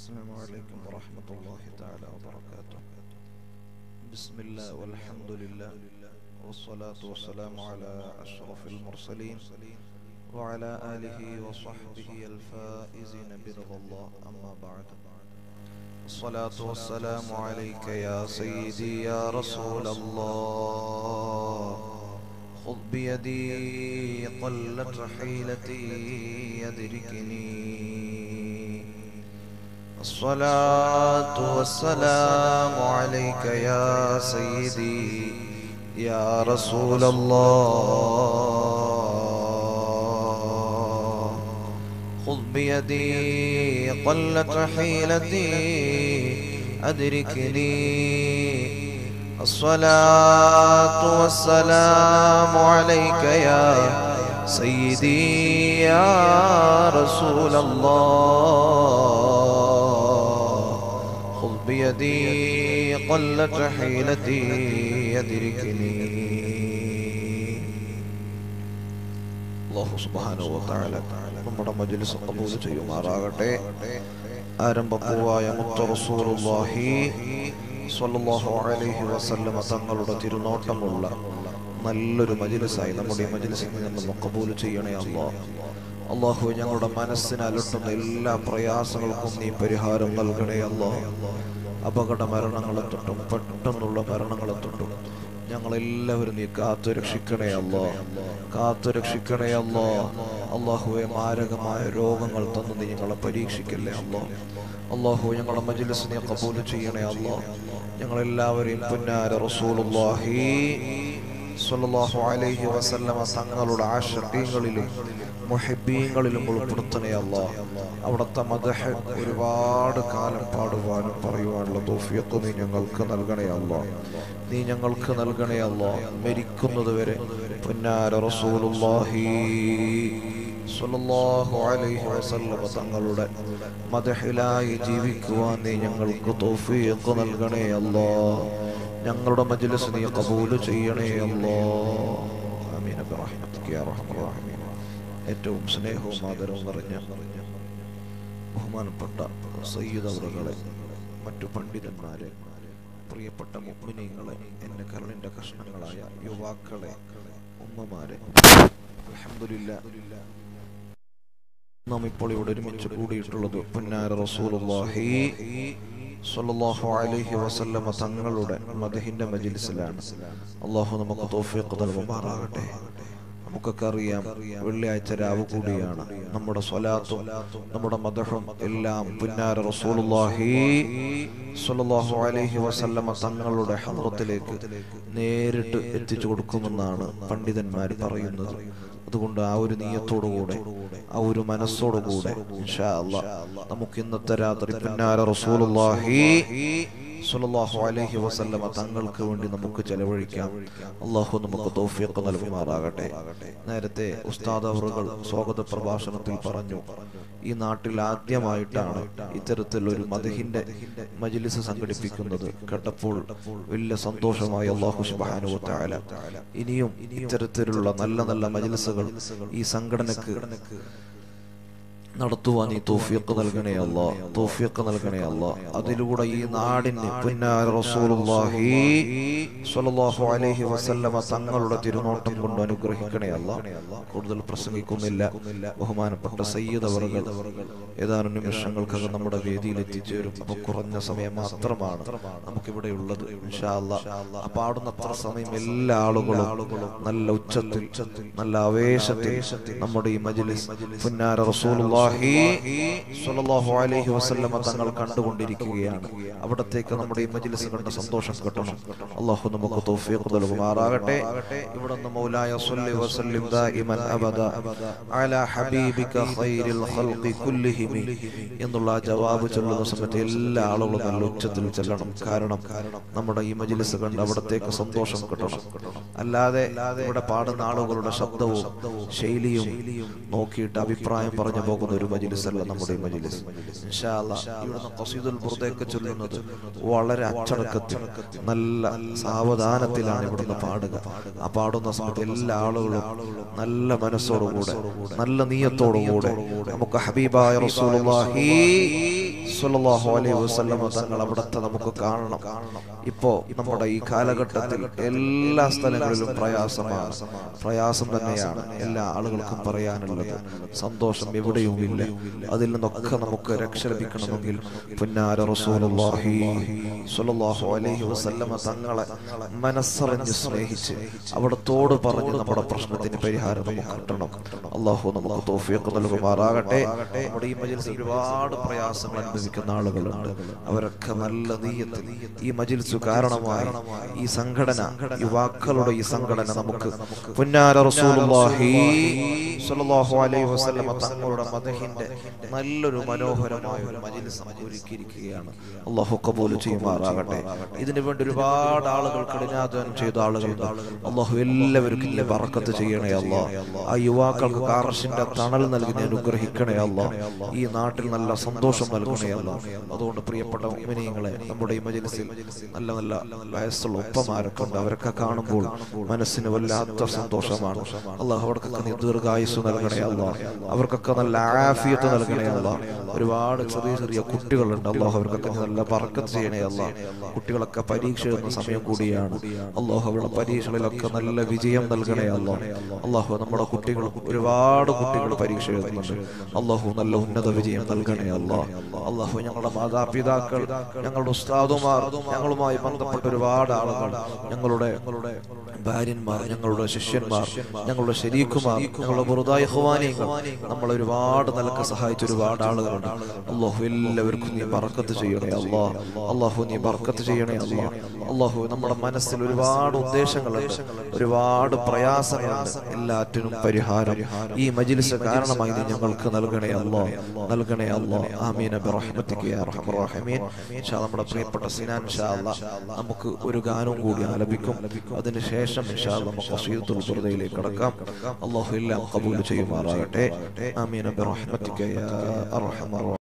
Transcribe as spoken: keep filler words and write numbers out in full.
السلام عليكم ورحمة الله تعالى وبركاته. بسم الله والحمد لله والصلاة والسلام على أشرف المرسلين وعلى آله وصحبه الفائزين برضا الله. أما بعد، الصلاة والسلام عليك يا سيدي يا رسول الله. خذ بيدي قلت حيلتي يدركني. الصلاة والسلام عليك يا سيدي يا رسول الله. خذ بيدي قلت حيلتي أدركني. الصلاة والسلام عليك يا سيدي يا رسول الله. خذ بيدي قلت حيلتي يدركني. الله سبحانه وتعالى നമ്മുടെ മജ്‌ലിസ് ഖബൂൽ ചെയ്യുമാറാകട്ടെ. ആരംഭപ്പൂവായ മുത്ത് റസൂലുള്ളാഹി സ്വല്ലല്ലാഹു അലൈഹി വസല്ലമ തങ്ങളുടെ തിരുനോട്ടമുള്ള നല്ലൊരു മജ്‌ലിസായി നമ്മുടെ ഈ മജ്‌ലിസിൽ നിന്ന് ഖബൂൽ ചെയ്യണേ അല്ലാഹ്. അല്ലാഹു ഞങ്ങളുടെ മനസ്സിനെ അലട്ടുന്ന എല്ലാ പ്രയാസങ്ങൾക്കും നീ പരിഹാരം നൽകണേ അല്ലാഹ്. അപകട മരണങ്ങളെ തൊട്ടും പെട്ടെന്നുള്ള മരണങ്ങളെ തൊട്ടും ഞങ്ങളെല്ലാവരും നീ കാത്തു രക്ഷിക്കണേ അല്ലാഹ്, കാത്തു രക്ഷിക്കണേ അല്ലാഹ്. അല്ലാഹുവേ, മാരകമായ രോഗങ്ങൾ തന്നു നീ ഞങ്ങളെ പരീക്ഷിക്കല്ലേ അല്ലാഹ്. അല്ലാഹു ഞങ്ങളുടെ മജ്‌ലിസ് നീ ഖബൂൽ ചെയ്യണേ അല്ലാഹ്. ഞങ്ങളെല്ലാവരെയും പുന്നാര റസൂലുള്ളാഹി സ്വല്ലല്ലാഹു അലൈഹി വസല്ലമ തങ്ങളുടെ ആശിഖീങ്ങളിലും മുഹിബ്ബീങ്ങളിലും ഉൾപ്പെടുത്തണേ അല്ലാഹ്. അവിടുത്തെ മദ്ഹ് ഒരുപാട് കാലം പാടുവാനും പറയുവാനുള്ള തൗഫീഖ് നീ ഞങ്ങൾക്ക് നൽകണേ അല്ലാഹ്, നീ ഞങ്ങൾക്ക് നൽകണേ അല്ലാഹ്. മരിക്കുന്നത് വരെ പുന്നാര റസൂലുള്ളാഹി സ്വല്ലല്ലാഹു അലൈഹി വസല്ലമ തങ്ങളുടെ മദ്ഹിലായി ജീവിക്കുവാൻ നീ ഞങ്ങൾക്ക് തൗഫീഖ് നൽകണേ അല്ലാഹ്. ഞങ്ങളുടെ മജ്‌ലിസ് നീ ഖബൂൽ ചെയ്യണേ അല്ലാഹ്. ആമീൻ ബിറഹ്മതിക യാ അർഹമർ റഹീമീൻ. ഏറ്റവും സ്നേഹവും ആദരവും നിറഞ്ഞ ബഹുമാനപ്പെട്ട സയ്യിദ് അവറുകളെ, മറ്റു പണ്ഡിതന്മാരെ, പ്രിയപ്പെട്ട മുഅ്മിനീങ്ങളെ, എന്റെ കരളിന്റെ കഷ്ണങ്ങളായ യുവാക്കളെ, ഉമ്മമാരെ, അൽഹംദുലില്ലാഹ് നാം ഇപ്പോൾ ഇവിടെ ഒരുമിച്ച് കൂടിയിട്ടുള്ളത് പുന്നാര റസൂലുള്ളാഹി സ്വല്ലല്ലാഹു അലൈഹി വസല്ലമ തങ്ങളുടെ മദ്ഹിന്റെ മജ്‌ലിസിലാണ്. അല്ലാഹു നമുക്ക് തൗഫീഖ് നൽകുമാറാകട്ടെ. നമുക്കൊക്കെ അറിയാം, വെള്ളിയാഴ്ച രാവ് കൂടിയാണ്. നമ്മുടെ സ്വലാത്തും നമ്മുടെ മദ്ഹും എല്ലാം പുന്നാര റസൂലുള്ളാഹി സ്വല്ലല്ലാഹു അലൈഹി വസല്ലമ തങ്ങളുടെ ഹദ്റത്തിലേക്ക് നേരിട്ട് എത്തിച്ചു കൊടുക്കുമെന്നാണ് പണ്ഡിതന്മാർ പറയുന്നത്. അതുകൊണ്ട് ആ ഒരു നിയ്യത്തോടുകൂടെ, ആ ഒരു മനസ്സോടുകൂടെ ഇൻഷാ അല്ലാഹ് നമുക്ക് ഇന്നത്തെ രാത്രി പുന്നാര റസൂലുള്ളാഹി സ്വല്ലല്ലാഹു അലൈഹി വസല്ലമ തങ്ങൾക്ക് വേണ്ടി നമുക്ക് ചെലവഴിക്കാം. അല്ലാഹു നമുക്ക് തൗഫീഖ് നൽകുമാറാകട്ടെ. നേരത്തെ ഉസ്താദ് അവറുകൾ സ്വാഗത പ്രഭാഷണത്തിൽ പറഞ്ഞു, ഈ നാട്ടിൽ ആദ്യമായിട്ടാണ് ഇത്തരത്തിലൊരു മദ്ഹിന്റെ മജ്‌ലിസ് സംഘടിപ്പിക്കുന്നത്. കേട്ടപ്പോൾ വലിയ സന്തോഷമായി. അല്ലാഹു സുബ്ഹാനഹു വ തആല ഇനിയും ഇത്തരത്തിലുള്ള നല്ല നല്ല മജ്‌ലിസുകൾ ഈ സംഘടനക്ക് നടത്തുവാൻ ഈ തൗഫീഖ് നൽകണേ അല്ലാഹ്, തൗഫീഖ് നൽകണേ അല്ലാഹ്. അതിലൂടെ ഈ നാടിന് പുന്നാര റസൂലുള്ളാഹി സ്വല്ലല്ലാഹു അലൈഹി വസല്ലമ തങ്ങളുടെ തിരുനോട്ടം കൊണ്ട് അനുഗ്രഹിക്കണേ അല്ലാഹ്. കൂടുതൽ പ്രസംഗിക്കുന്നില്ല. ബഹുമാനപ്പെട്ട സയ്യിദ് അവറുകൾ ഏതാനും നിമിഷങ്ങൾക്കകം നമ്മുടെ വേദിയിൽ എത്തിച്ചേരും. അപ്പൊ കുറഞ്ഞ സമയം മാത്രമാണ് നമുക്കിവിടെ ഉള്ളത് ഇൻഷാ അല്ലാഹ്. ആ പാടുന്നത്ര സമയം എല്ലാ ആളുകളും നല്ല ഉച്ചത്തിൽ, നല്ല ആവേശത്തിൽ നമ്മുടെ ഈ മജ്‌ലിസ് പുന്നാര റസൂലുള്ളാഹി സ്വല്ലല്ലാഹു അലൈഹി വസല്ലമ തങ്ങൾ കണ്ടുകൊണ്ടിരിക്കുകയാണ്. അവിടത്തേക്ക് നമ്മുടെ ഈ മജ്‌ലിസ് കണ്ട സന്തോഷം കിട്ടണം. അല്ലാഹു നമുക്ക് തൗഫീഖ് നൽകുമാറാകട്ടെ. ഇവിടുന്ന് മൗലായ സ്വല്ലി വസല്ലിം ദായിമൻ അബദ അലാ ഹബീബിക ഖൈറിൽ ഖൽഖി കുല്ലിഹിം എന്നുള്ള ജവാബ് ചൊല്ലുന്ന സമയത്ത് എല്ലാ ആളുകളും നല്ല ഉച്ചത്തിൽ ചെല്ലണം. കാരണം നമ്മുടെ ഈ മജ്‌ലിസ് കണ്ട് അവിടത്തേക്ക് സന്തോഷം കിട്ടണം. അല്ലാതെ ഇവിടെ പാടുന്ന ആളുകളുടെ ശബ്ദവും ശൈലിയും നോക്കിയിട്ട് അഭിപ്രായം പറഞ്ഞു പോകുന്ന പോകുന്ന ഒരു മജ്ലിസ് അല്ല നമ്മുടെ ഈ മജ്ലിസ്. ഇൻഷാ അല്ലാഹ് ഇവിടുന്ന് ഖസീദുൽ ബുർദയൊക്കെ ചൊല്ലുന്നത് വളരെ അച്ചടക്കത്തിൽ നല്ല സാവധാനത്തിലാണ് ഇവിടുന്ന് പാടുക. ആ പാടുന്ന സമയത്ത് എല്ലാ ആളുകളും നല്ല മനസ്സോടുകൂടെ നല്ല നീയത്തോടുകൂടെ നമുക്ക് ഹബീബായ റസൂലുള്ളാഹി സ്വല്ലല്ലാഹു അലൈഹി വസല്ലം തങ്ങൾ അവിടുത്തെ നമുക്ക് കാണണം. ഇപ്പോ നമ്മുടെ ഈ കാലഘട്ടത്തിൽ എല്ലാ സ്ഥലങ്ങളിലും പ്രയാസമാണ്, പ്രയാസം തന്നെയാണ് എല്ലാ ആളുകൾക്കും പറയാനുള്ളത്. സന്തോഷം എവിടെയുമില്ല. അതിൽ നിന്നൊക്കെ നമുക്ക് രക്ഷ ലഭിക്കണമെങ്കിൽ പുന്നാര റസൂലുള്ളാഹി സ്വല്ലല്ലാഹു അലൈഹി വസല്ലം തങ്ങളെ മനസ്സറിഞ്ഞ് സ്നേഹിച്ച് അവിടത്തോട് പറഞ്ഞ് നമ്മുടെ പ്രശ്നത്തിന് പരിഹാരം നമുക്ക് കിട്ടണം. അല്ലാഹു നമുക്ക് തൗഫീഖ് നൽകുമാറാകട്ടെ. നമ്മുടെ ഈ മജ്ലിസിൽ ഒരുപാട് പ്രയാസങ്ങൾ അനുഭവിക്കുന്ന ആളുകളുണ്ട്. അവരൊക്കെ നല്ല നീയത്തിൽ ഈ മജ്ലിസ് കാരണമായി ഈ സംഘടന, യുവാക്കളുടെ ഈ സംഘടന നമുക്ക് പുന്നാര റസൂലുള്ളാഹി സ്വല്ലല്ലാഹു അലൈഹി വസല്ലം തങ്ങളുടെ മദഹിന്റെ നല്ലൊരു മനോഹരമായ ഒരു മജ്ലിസ് ഒരുക്കിയിരിക്കുകയാണ്. അല്ലാഹു ഖബൂൽ ചെയ്യുമാറാകട്ടെ. ഇതിനു വേണ്ടി ഒരുപാട് ആളുകൾ കഠിനാധ്വാനം ചെയ്ത ആളുകളുണ്ട്. അല്ലാഹു എല്ലാവർക്കും നീ ബറക്കത്ത് ചെയ്യണേ അല്ലാഹ്. ആ യുവാക്കൾക്ക് കാർഷിന്റെ തണൽ നൽകി നീ അനുഗ്രഹിക്കണേ അല്ലാഹ്. ഈ നാട്ടിൽ നല്ല സന്തോഷം നൽകണേ അല്ലാഹ്. അതുകൊണ്ട് പ്രിയപ്പെട്ട മുഅ്മിനീങ്ങളെ, നമ്മുടെ ഈ മജ്ലിസിൽ നല്ല നല്ല വയസ്സുള്ള ഉപ്പമാരൊക്കെ ഉണ്ട്. അവരൊക്കെ കാണുമ്പോൾ മനസ്സിന് വല്ലാത്ത സന്തോഷമാണ്. അല്ലാഹു അവർക്കൊക്കെ നീ ദീർഘായുസ് നൽകണേ അല്ലാഹ്. അവർക്കൊക്കെ നല്ല ആഫിയത്ത് നൽകണേ അല്ലാഹ്. ഒരുപാട് ചെറിയ ചെറിയ കുട്ടികളുണ്ട്. അല്ലാഹു അവർക്കൊക്കെ നല്ല ബറക്കത്ത് ചെയ്യണേ അല്ലാഹ്. കുട്ടികളൊക്കെ പരീക്ഷ എഴുതുന്ന സമയം കൂടിയാണ്. അല്ലാഹു അവരുടെ പരീക്ഷകളിലൊക്കെ നല്ല വിജയം നൽകണേ അല്ലാഹ്. അല്ലാഹു നമ്മുടെ കുട്ടികൾ, ഒരുപാട് കുട്ടികൾ പരീക്ഷ എഴുതുന്നുണ്ട്. അല്ലാഹു നല്ല ഉന്നത വിജയം നൽകണേ അല്ലാഹ്. അല്ലാഹു ഞങ്ങളുടെ മാതാപിതാക്കൾ, ഞങ്ങളുടെ ഉസ്താദുമാർ, ഞങ്ങളുമായി ബന്ധപ്പെട്ട ഒരുപാട് ആളുകൾ, ഞങ്ങളുടെ ഭാര്യന്മാർ, ഞങ്ങളുടെ ശിഷ്യന്മാർ, ഞങ്ങളുടെ ശരീക്കുമാർ, ഞങ്ങളുടെ ബുറുദായ ഖുവാനികൾ, നമ്മളെ ഒരുപാട് നിലക്ക് സഹായിച്ച ഒരുപാട് ആളുകളുണ്ട്. അല്ലാഹു എല്ലാവർക്കും നീ ബർക്കത്ത് ചെയ്യണേ അല്ലാഹ്. അല്ലാഹു നീ ബർക്കത്ത് ചെയ്യണേ അല്ലാഹ്. അല്ലാഹു നമ്മുടെ മനസ്സിൽ ഒരുപാട് ഉദ്ദേശങ്ങളുണ്ട്, ഒരുപാട് പ്രയാസങ്ങളുണ്ട്. എല്ലാറ്റിനും പരിഹാരം ഈ മജ്ലിസ് കാരണമായി നീ ഞങ്ങൾക്ക് നൽകണേ അല്ലാഹ്, നൽകണേ അല്ലാഹ്. ആമീൻ ബിറഹ്മതിക യാ അർഹമർ റഹീമീൻ. ഇൻഷാ അല്ലാഹ് നമ്മുടെ പ്രിയപ്പെട്ട സിനാൻ ഇൻഷാ അല്ലാഹ് നമുക്ക് ഒരു ഗാനവും കൂടി ആലപിക്കും. അതിനുശേഷം ഇൻഷാ അല്ലാഹ് നമുക്ക് ഖസീദത്തുൽ ബുർദയിലേക്ക് കടക്കാം. അല്ലാഹു എല്ലാം ഖബൂൽ ചെയ്യുമാറാകട്ടെ. ആമീൻ ബിറഹ്മതിക യാ അർഹമർ